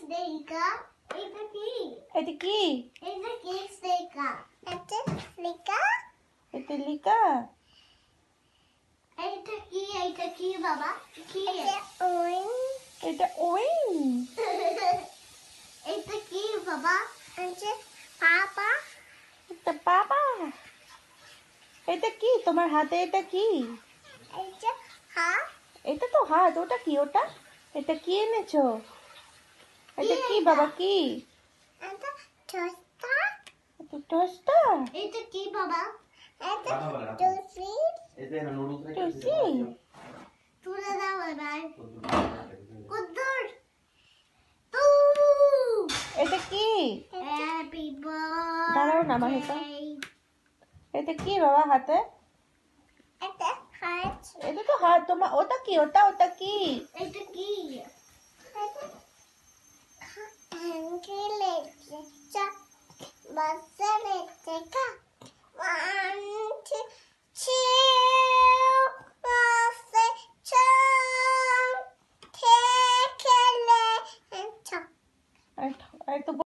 Snehika. It's a key. এটা কি? It's a key, Snehika. It's a Snehika. এটা লিকা? It's a key, Baba. Key. It's a oin. এটা ওইন। It's a key, Baba. It's a Papa. এটা বাবা। এটা কি তোমার হাতে? এটা কি? It's a hat. এটা তো হাত। ওটা কি? ওটা এটা কি এনেছো? এটা কি বাবা? কি It's a toaster. এটা toaster? It's a key, Baba. It's a toaster. টুসি? তুলে দাও এবার। কুদ্দুর। এটা কি? Happy দাঁড়াও না আমার এটা। birthday. এটা কি বাবা হাতে? It's a hat. এটা তো হাত তোমার। ওটা কি? ওটা কি? It's a key. Uncle, it's a buzzer, it's a car.